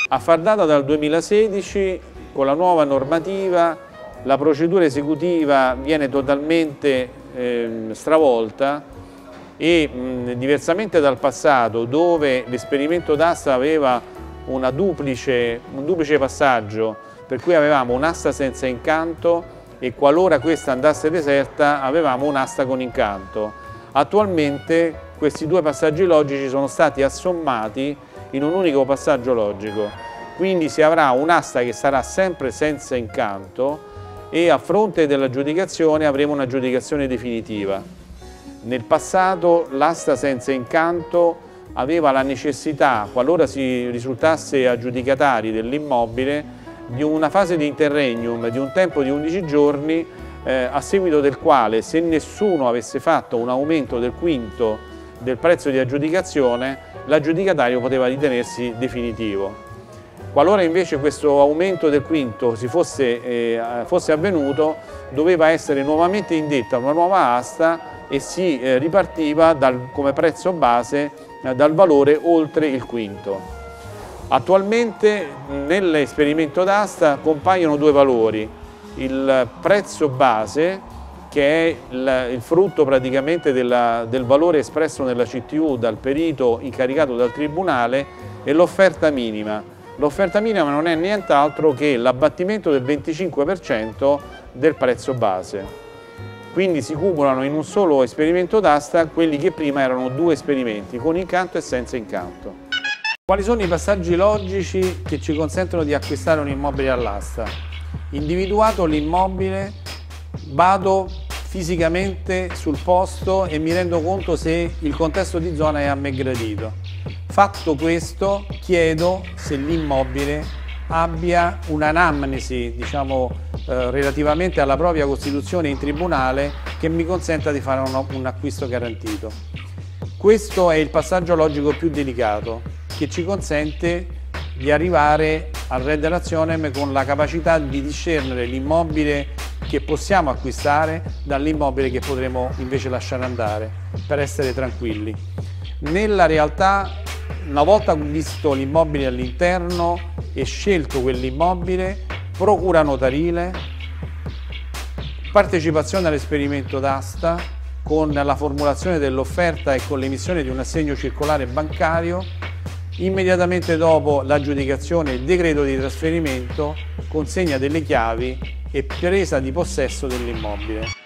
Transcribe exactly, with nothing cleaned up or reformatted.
A far data dal duemilasedici, con la nuova normativa, la procedura esecutiva viene totalmente eh, stravolta e mh, diversamente dal passato, dove l'esperimento d'asta aveva una duplice, un duplice passaggio, per cui avevamo un'asta senza incanto e qualora questa andasse deserta avevamo un'asta con incanto. Attualmente questi due passaggi logici sono stati assommati in un unico passaggio logico, quindi si avrà un'asta che sarà sempre senza incanto e a fronte dell'aggiudicazione avremo un'aggiudicazione definitiva. Nel passato l'asta senza incanto aveva la necessità, qualora si risultasse aggiudicatari dell'immobile, di una fase di interregnum di un tempo di undici giorni, eh, a seguito del quale, se nessuno avesse fatto un aumento del quinto del prezzo di aggiudicazione, l'aggiudicatario poteva ritenersi definitivo. Qualora invece questo aumento del quinto si fosse, eh, fosse avvenuto, doveva essere nuovamente indetta una nuova asta e si eh, ripartiva dal, come prezzo base eh, dal valore oltre il quinto. Attualmente nell'esperimento d'asta compaiono due valori: il prezzo base, che è il, il frutto praticamente della, del valore espresso nella C T U dal perito incaricato dal tribunale, e l'offerta minima. L'offerta minima non è nient'altro che l'abbattimento del venticinque per cento del prezzo base. Quindi si cumulano in un solo esperimento d'asta quelli che prima erano due esperimenti, con incanto e senza incanto. Quali sono i passaggi logici che ci consentono di acquistare un immobile all'asta? Individuato l'immobile, vado fisicamente sul posto e mi rendo conto se il contesto di zona è a me gradito. Fatto questo, chiedo se l'immobile abbia un'anamnesi, diciamo, eh, relativamente alla propria costituzione in tribunale, che mi consenta di fare un, un acquisto garantito. Questo è il passaggio logico più delicato, che ci consente di arrivare al Re dell'Azionem con la capacità di discernere l'immobile che possiamo acquistare dall'immobile che potremo invece lasciare andare, per essere tranquilli. Nella realtà, una volta visto l'immobile all'interno e scelto quell'immobile, procura notarile, partecipazione all'esperimento d'asta con la formulazione dell'offerta e con l'emissione di un assegno circolare bancario, immediatamente dopo l'aggiudicazione, il decreto di trasferimento, consegna delle chiavi e presa di possesso dell'immobile.